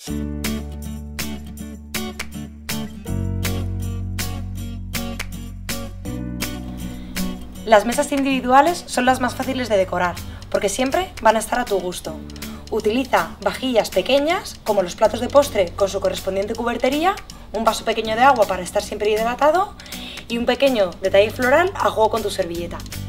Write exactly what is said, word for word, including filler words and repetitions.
Las mesas individuales son las más fáciles de decorar, porque siempre van a estar a tu gusto. Utiliza vajillas pequeñas, como los platos de postre con su correspondiente cubertería, un vaso pequeño de agua para estar siempre hidratado y un pequeño detalle floral a juego con tu servilleta.